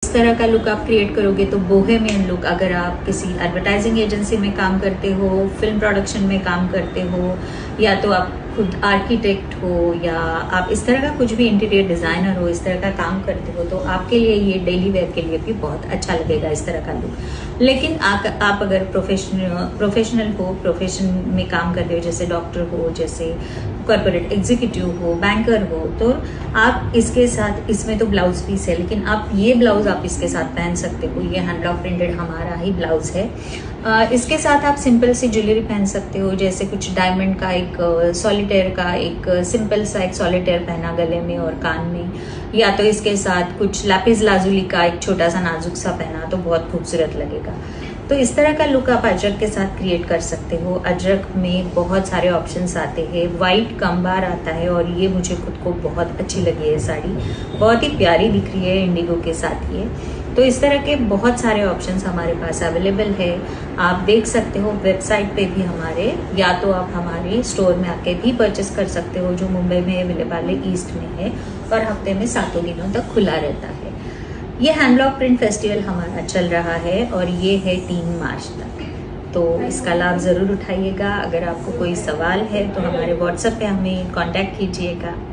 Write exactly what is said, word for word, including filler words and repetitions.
इस तरह का लुक आप क्रिएट करोगे तो बोहेमियन लुक, अगर आप किसी एडवर्टाइजिंग एजेंसी में काम करते हो, फिल्म प्रोडक्शन में काम करते हो, या तो आप खुद आर्किटेक्ट हो, या आप इस तरह का कुछ भी इंटीरियर डिज़ाइनर हो, इस तरह का काम करते हो, तो आपके लिए ये डेली वेयर के लिए भी बहुत अच्छा लगेगा इस तरह का लुक। लेकिन आप, आप अगर प्रोफेशनल प्रोफेशनल हो, प्रोफेशन में काम करते हो, जैसे डॉक्टर हो, जैसे कॉर्पोरेट एग्जीक्यूटिव हो, बैंकर हो, तो आप इसके साथ, इसमें तो ब्लाउज पीस है, लेकिन आप ये ब्लाउज आप इसके साथ पहन सकते हो। ये हैंड ब्लॉक प्रिंटेड हमारा ही ब्लाउज है। आ, इसके साथ आप सिंपल सी ज्वेलरी पहन सकते हो, जैसे कुछ डायमंड का एक सॉलिटेयर का एक सिंपल सा एक सॉलिटेयर पहना गले में और कान में, या तो इसके साथ कुछ लैपिस लाजुली का एक छोटा सा नाजुक सा पहना तो बहुत खूबसूरत लगेगा। तो इस तरह का लुक आप अजरक के साथ क्रिएट कर सकते हो। अजरक में बहुत सारे ऑप्शंस आते हैं, वाइट कम्बार आता है, और ये मुझे खुद को बहुत अच्छी लगी है साड़ी, बहुत ही प्यारी दिख रही है इंडिगो के साथ ये। तो इस तरह के बहुत सारे ऑप्शंस हमारे पास अवेलेबल है, आप देख सकते हो वेबसाइट पे भी हमारे, या तो आप हमारे स्टोर में आके भी परचेस कर सकते हो, जो मुंबई में अवेलेबल है, ईस्ट में है, और हफ्ते में सातों दिनों तक खुला रहता है। ये हैंड ब्लॉक प्रिंट फेस्टिवल हमारा चल रहा है और ये है तीन मार्च तक, तो इसका लाभ ज़रूर उठाइएगा। अगर आपको कोई सवाल है तो हमारे व्हाट्सएप पे हमें कांटेक्ट कीजिएगा।